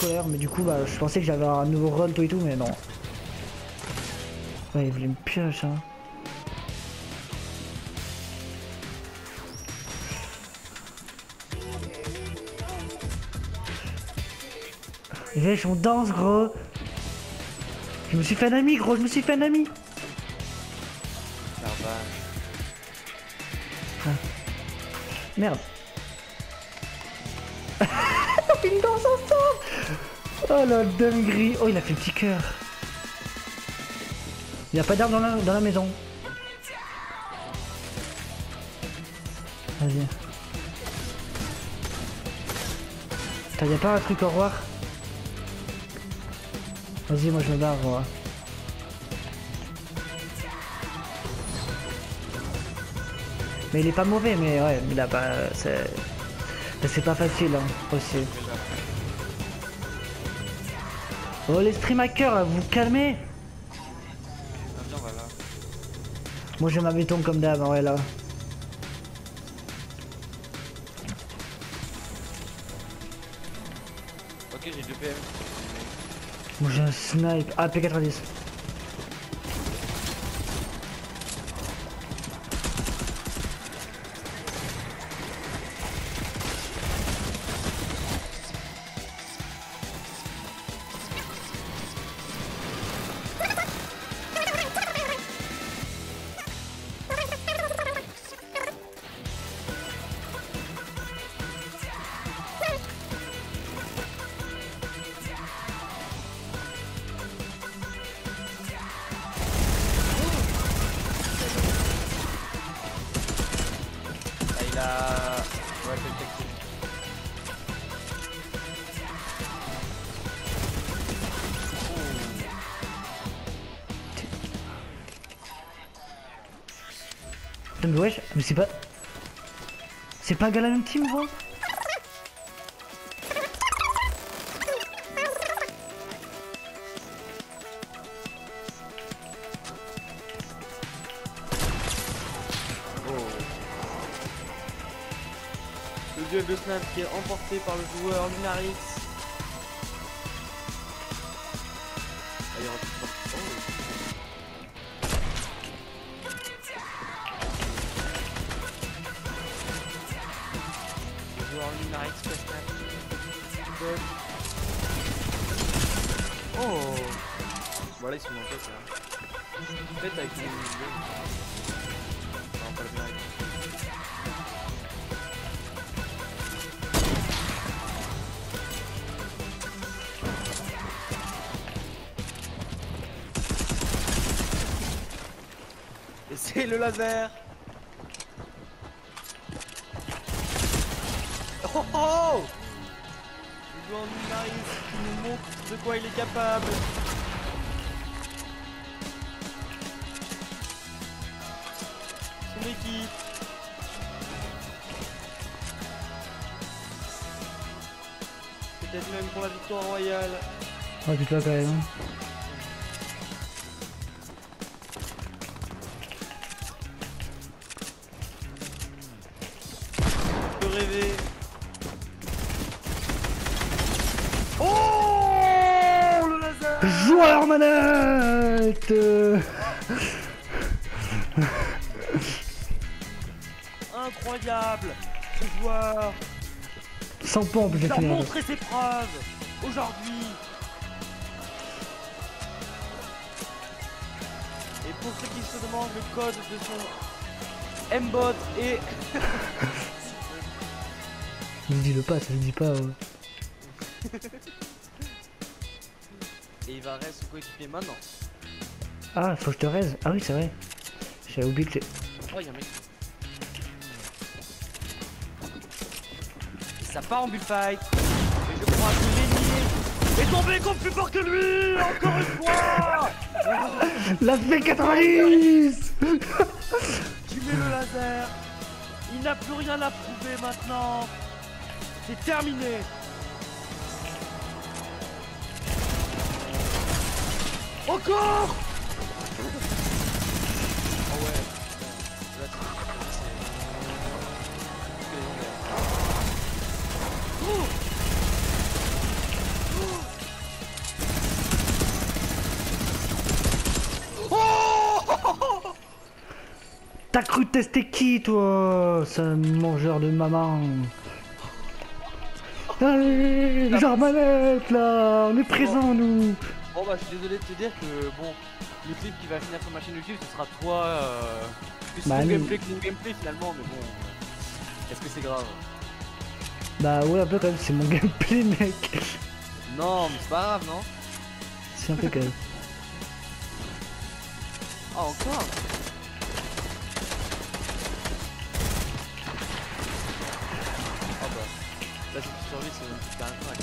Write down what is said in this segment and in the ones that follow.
colère, mais du coup, bah, je pensais que j'avais un nouveau run, tout et tout, mais non. Ouais, il voulait me pioche, hein. Wesh, on danse, gros. Je me suis fait un ami, gros, je me suis fait un ami. Ah. Merde. Une danse ensemble. Oh la dinguerie. Oh, il a fait le petit cœur. Il n'y a pas d'arbre dans la maison. Vas-y. T'as y'a pas un truc au revoir? Vas-y, moi je me barre, moi. Mais il est pas mauvais, mais ouais, il a pas... C'est pas facile, hein, aussi. Oh, les streamhackers, là, vous vous calmez? Moi je m'amétonne comme d'hab, ouais, là. Ok, j'ai 2 PM. Moi j'ai un snipe. Ah, P90. Il a... Ouais, c'est le texte. Putain, mais wesh, mais c'est pas... C'est pas un gars la même team, gros? Le duel de snap qui est emporté par le joueur Lunarix. Allez, le joueur Lunarix fait snap. Oh. Voilà, ils sont en fait là. Peut-être avec les... Non, pas le Lunarix. Et c'est le laser. Oh oh. Le joueur Lunarix qui nous montre de quoi il est capable. Son équipe. Peut-être même pour la victoire royale. Ouais, putain, quand même. Rêver. Oh, le laser. Joueur manette. Incroyable. Ce joueur Sans pompe, j'ai il a fini. montré ses preuves aujourd'hui. Et pour ceux qui se demandent le code de son M-Bot et... Ne dis-le pas, ça le dit pas. Et il va rester son coéquipier maintenant. Ah, faut que je te raise. Ah oui, c'est vrai. J'avais oublié que... Oh, y'a un mec. Ça part en bullfight. Et je crois que l'ennemi est tombé contre plus fort que lui. Encore une fois. La P90. Tu mets le laser. Il n'a plus rien à prouver maintenant. C'est terminé. Encore. Oh ouais. Là, c'est... Oh. T'as cru tester qui, toi? C'est un mangeur de maman. Allez, genre manette, là. On est présents, nous. Bon bah je suis désolé de te dire que bon, le clip qui va finir sur ma chaîne YouTube ce sera toi, plus Bah, ton nous- gameplay que mon gameplay finalement, mais bon, est-ce que c'est grave? Bah ouais, un peu quand même, c'est mon gameplay, mec. Non mais c'est pas grave non? C'est un peu quand même. Ah encore? Ah bah, là si tu survis c'est un crack.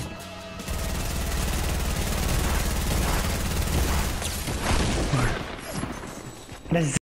Vas-y.